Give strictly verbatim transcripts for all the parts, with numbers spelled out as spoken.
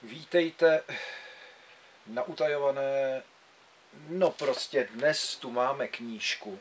Vítejte na utajované, no prostě dnes tu máme knížku.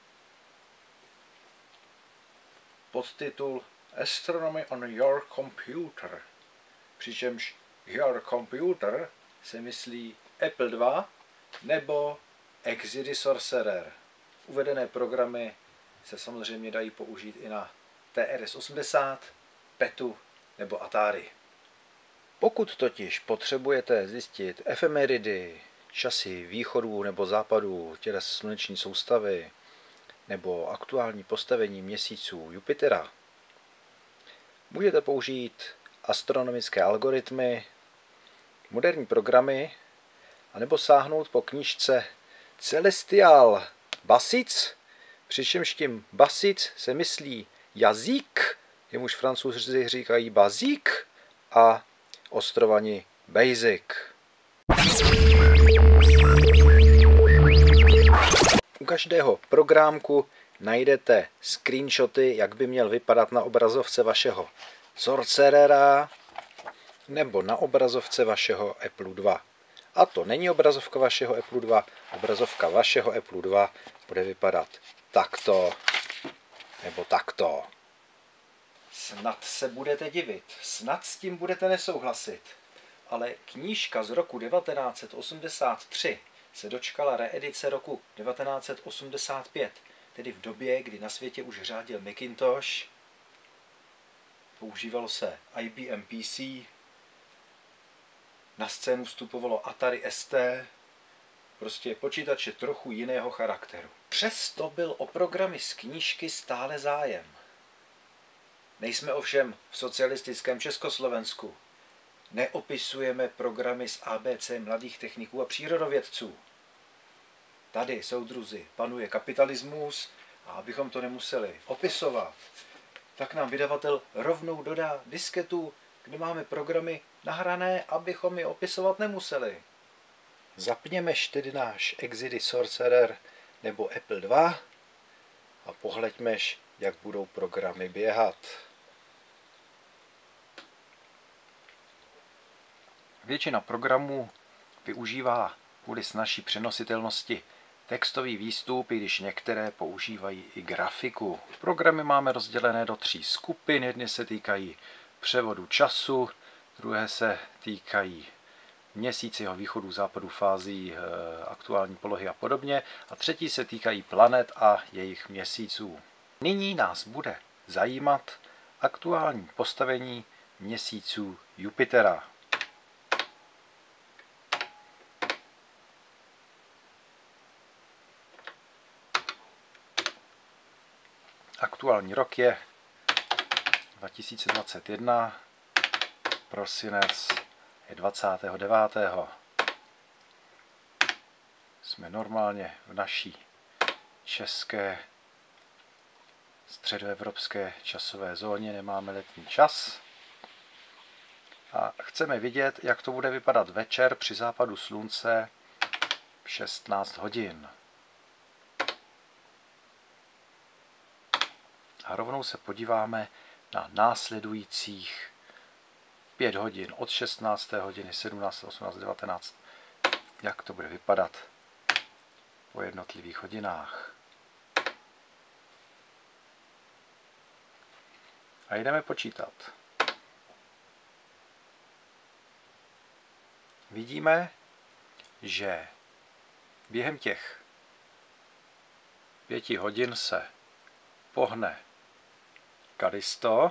Podtitul Astronomy on your computer. Přičemž your computer se myslí Apple dva nebo Exidy Sorcerer. Uvedené programy se samozřejmě dají použít i na T R S osmdesát, PETu nebo Atari. Pokud totiž potřebujete zjistit efemeridy, časy východů nebo západů těles sluneční soustavy nebo aktuální postavení měsíců Jupitera, můžete použít astronomické algoritmy, moderní programy, anebo sáhnout po knížce Celestial Basics, přičemž tím Basics se myslí jazyk, jemuž Francouzi říkají bazík, a ostrovani Basic. U každého programku najdete screenshoty, jak by měl vypadat na obrazovce vašeho Sorcerera nebo na obrazovce vašeho Apple dva. A to není obrazovka vašeho Apple dva, obrazovka vašeho Apple dva bude vypadat takto nebo takto. Snad se budete divit, snad s tím budete nesouhlasit, ale knížka z roku devatenáct set osmdesát tři se dočkala reedice roku devatenáct set osmdesát pět, tedy v době, kdy na světě už řádil Macintosh, používalo se I B M P C, na scénu vstupovalo Atari S T, prostě počítače trochu jiného charakteru. Přesto byl o programy z knížky stále zájem. Nejsme ovšem v socialistickém Československu. Neopisujeme programy z A B C mladých techniků a přírodovědců. Tady, soudruzi, panuje kapitalismus a abychom to nemuseli opisovat, tak nám vydavatel rovnou dodá disketu, kde máme programy nahrané, abychom je opisovat nemuseli. Zapněmeš tedy náš Exidy Sorcerer nebo Apple dva a pohleďmeš, jak budou programy běhat. Většina programů využívá kvůli snazší přenositelnosti textový výstup, i když některé používají i grafiku. Programy máme rozdělené do tří skupin. Jedny se týkají převodu času, druhé se týkají měsíce, jeho východu, západu, fází, aktuální polohy a podobně. A třetí se týkají planet a jejich měsíců. Nyní nás bude zajímat aktuální postavení měsíců Jupitera. Aktuální rok je dva tisíce dvacet jedna, prosinec je dvacátého devátého Jsme normálně v naší české středoevropské časové zóně, nemáme letní čas a chceme vidět, jak to bude vypadat večer při západu slunce v šestnáct hodin. A rovnou se podíváme na následujících pět hodin od šestnácté hodiny, sedmnáct, osmnáct, devatenáct, jak to bude vypadat po jednotlivých hodinách. A jdeme počítat. Vidíme, že během těch pěti hodin se pohne Kalisto,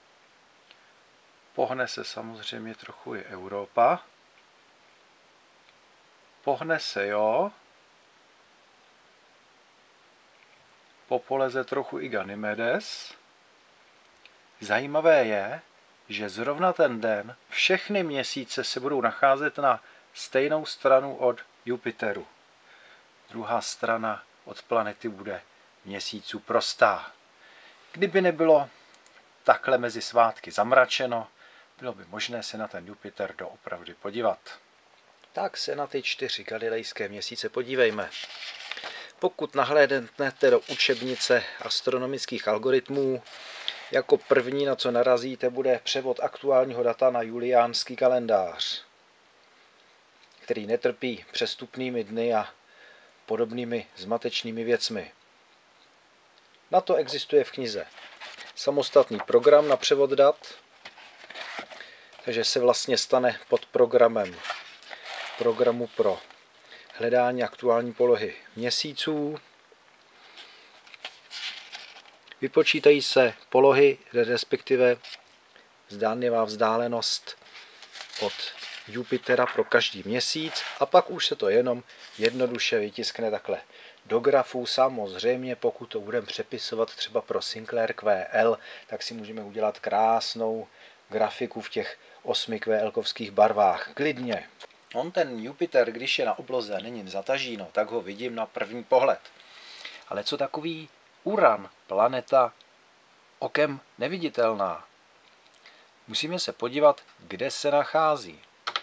pohne se samozřejmě trochu i Europa, pohne se Jo, popoleze trochu i Ganymedes. Zajímavé je, že zrovna ten den všechny měsíce se budou nacházet na stejnou stranu od Jupiteru. Druhá strana od planety bude měsíců prostá. Kdyby nebylo takhle mezi svátky zamračeno, bylo by možné se na ten Jupiter doopravdy podívat. Tak se na ty čtyři galilejské měsíce podívejme. Pokud nahlédnete do učebnice astronomických algoritmů, Jako první, na co narazíte, bude převod aktuálního data na juliánský kalendář, který netrpí přestupnými dny a podobnými zmatečnými věcmi. Na to existuje v knize samostatný program na převod dat, takže se vlastně stane pod programem programu pro hledání aktuální polohy měsíců. Vypočítají se polohy, respektive zdánlivá vzdálenost od Jupitera pro každý měsíc a pak už se to jenom jednoduše vytiskne takhle do grafu. Samozřejmě, pokud to budeme přepisovat třeba pro Sinclair Q L, tak si můžeme udělat krásnou grafiku v těch osmi QL-kovských barvách. Klidně. On ten Jupiter, když je na obloze a není zatažíno, tak ho vidím na první pohled. Ale co takový Uran, planeta okem neviditelná? Musíme se podívat, kde se nachází.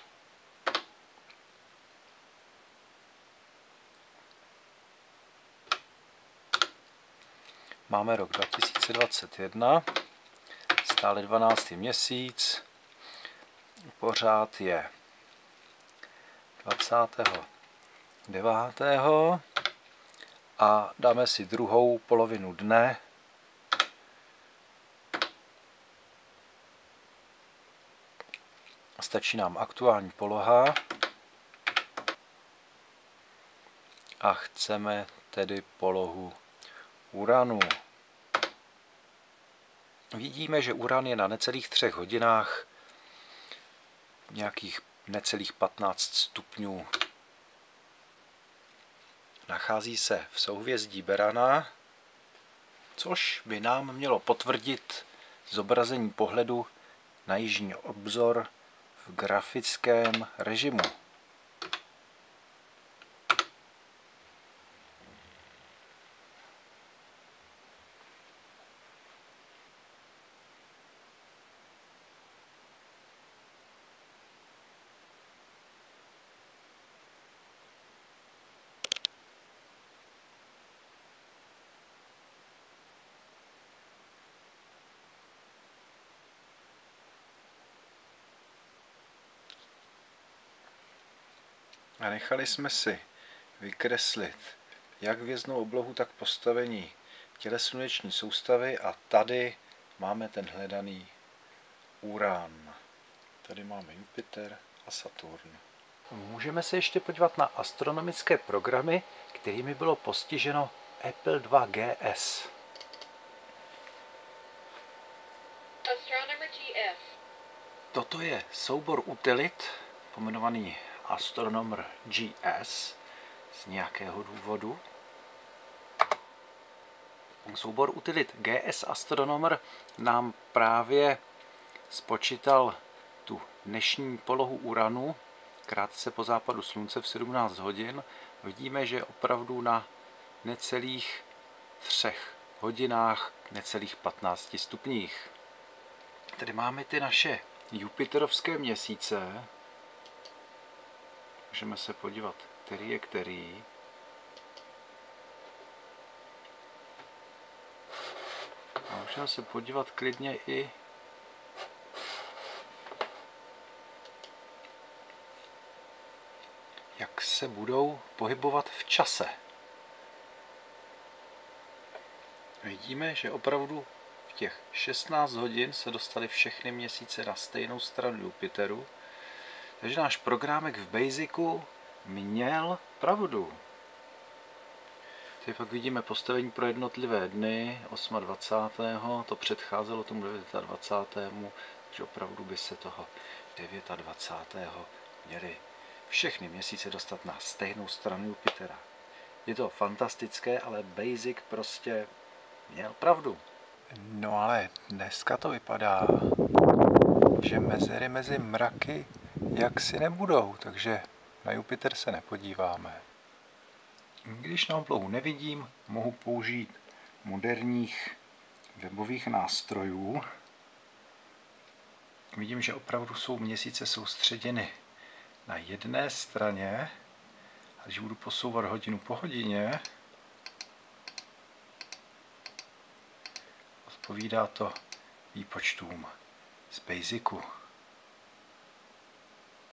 Máme rok dva tisíce dvacet jedna, stále dvanáctý měsíc, pořád je dvacátého devátého a dáme si druhou polovinu dne. Stačí nám aktuální poloha a chceme tedy polohu Uranu. Vidíme, že Uran je na necelých třech hodinách, nějakých necelých patnáct stupňů. Nachází se v souhvězdí Berana, což by nám mělo potvrdit zobrazení pohledu na jižní obzor v grafickém režimu. A nechali jsme si vykreslit jak hvězdnou oblohu, tak postavení těles sluneční soustavy a tady máme ten hledaný Uran. Tady máme Jupiter a Saturn. Můžeme se ještě podívat na astronomické programy, kterými bylo postiženo Apple dva G S. Toto je soubor utilit, pomenovaný Astronomer G S z nějakého důvodu. Soubor utilit G S Astronomer nám právě spočítal tu dnešní polohu Uranu krátce po západu slunce v sedmnáct hodin. Vidíme, že opravdu na necelých třech hodinách, necelých patnácti stupních. Tady máme ty naše jupiterovské měsíce. Můžeme se podívat, který je který. A můžeme se podívat klidně i jak se budou pohybovat v čase. Vidíme, že opravdu v těch šestnáct hodin se dostaly všechny měsíce na stejnou stranu Jupiteru. Takže náš programek v Basicu měl pravdu. Tady pak vidíme postavení pro jednotlivé dny, dvacátého osmého to předcházelo tomu dvacátého devátému takže opravdu by se toho dvacátého devátého měli všechny měsíce dostat na stejnou stranu Jupitera. Je to fantastické, ale Basic prostě měl pravdu. No ale dneska to vypadá, že mezery mezi mraky jaksi nebudou, takže na Jupiter se nepodíváme. Když na oblohu nevidím, mohu použít moderních webových nástrojů. Vidím, že opravdu jsou měsíce soustředěny na jedné straně. A když budu posouvat hodinu po hodině, odpovídá to výpočtům z Basicu.